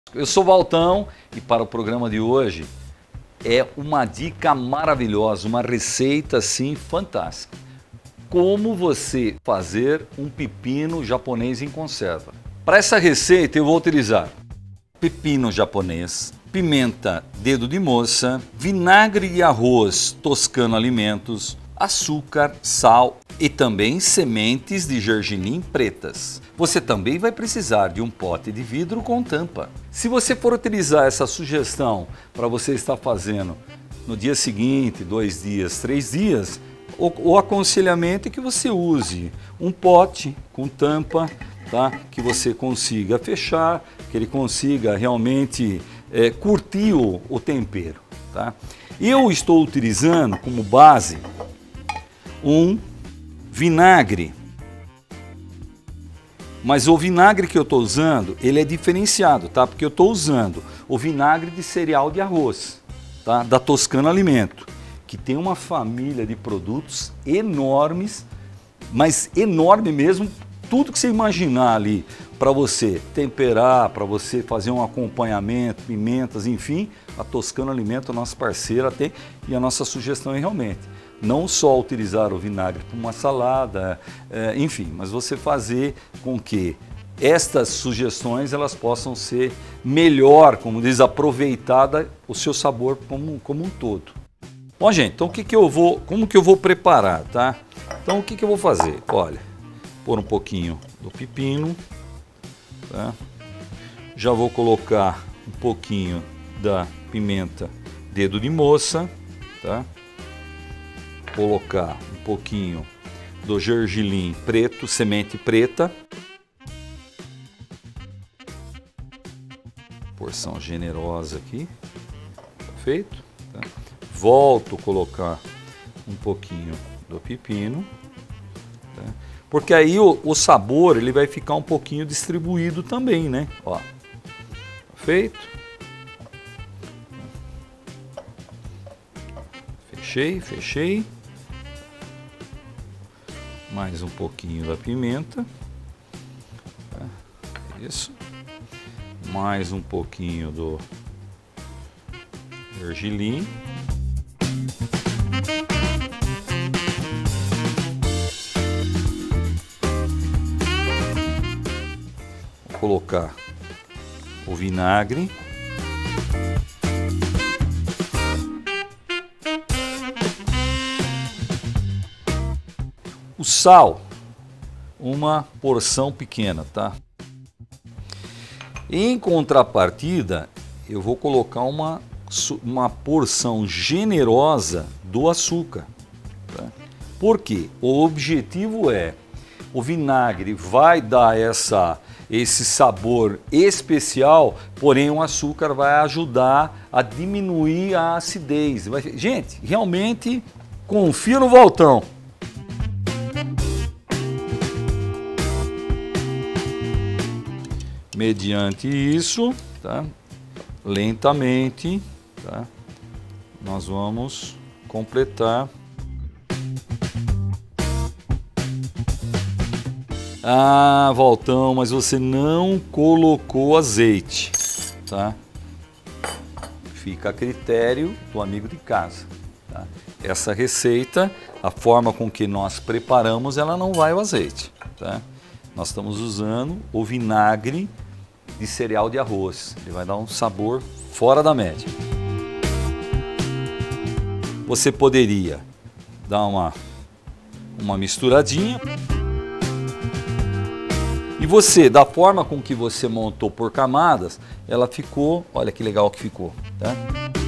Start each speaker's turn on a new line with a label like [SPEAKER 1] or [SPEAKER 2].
[SPEAKER 1] Eu sou Valtão e para o programa de hoje é uma dica maravilhosa, uma receita assim fantástica. Como você fazer um pepino japonês em conserva. Para essa receita eu vou utilizar pepino japonês, pimenta dedo de moça, vinagre e arroz Toscano Alimentos, açúcar, sal e também sementes de gergelim pretas. Você também vai precisar de um pote de vidro com tampa. Se você for utilizar essa sugestão para você estar fazendo no dia seguinte, 2 dias, 3 dias, o aconselhamento é que você use um pote com tampa, tá? Que você consiga fechar, que ele consiga realmente curtir o tempero. Tá? Eu estou utilizando como base um vinagre, mas o vinagre que eu estou usando, ele é diferenciado, tá? Porque eu estou usando o vinagre de cereal de arroz, tá? Da Toscano Alimento, que tem uma família de produtos enormes, mas enorme mesmo, tudo que você imaginar ali para você temperar, para você fazer um acompanhamento, pimentas, enfim, a Toscano Alimento, a nossa parceira, tem, e a nossa sugestão é realmente não só utilizar o vinagre para uma salada, enfim, mas você fazer com que estas sugestões elas possam ser melhor, como diz, aproveitada o seu sabor como um todo. Bom, gente, então como que eu vou preparar, tá? Então o que eu vou fazer? Olha, pôr um pouquinho do pepino, tá? Já vou colocar um pouquinho da pimenta dedo de moça, tá? Colocar um pouquinho do gergelim preto, semente preta, porção generosa aqui, perfeito, tá? Volto a colocar um pouquinho do pepino, tá? Porque aí o sabor ele vai ficar um pouquinho distribuído também, né? Ó, feito. Fechei. Mais um pouquinho da pimenta, tá? Isso, mais um pouquinho do gergelim, vou colocar o vinagre, o sal, uma porção pequena, tá? Em contrapartida, eu vou colocar uma porção generosa do açúcar, tá? Por quê? O objetivo é, o vinagre vai dar esse sabor especial, porém o açúcar vai ajudar a diminuir a acidez. Gente, realmente confia no Valtão. Mediante isso, tá? Lentamente, tá? Nós vamos completar. Ah, Valtão, mas você não colocou azeite, tá? Fica a critério do amigo de casa, tá? Essa receita, a forma com que nós preparamos, ela não vai o azeite, tá? Nós estamos usando o vinagre de cereal de arroz. Ele vai dar um sabor fora da média. Você poderia dar uma misturadinha. E você, da forma com que você montou por camadas, ela ficou, olha que legal que ficou, tá?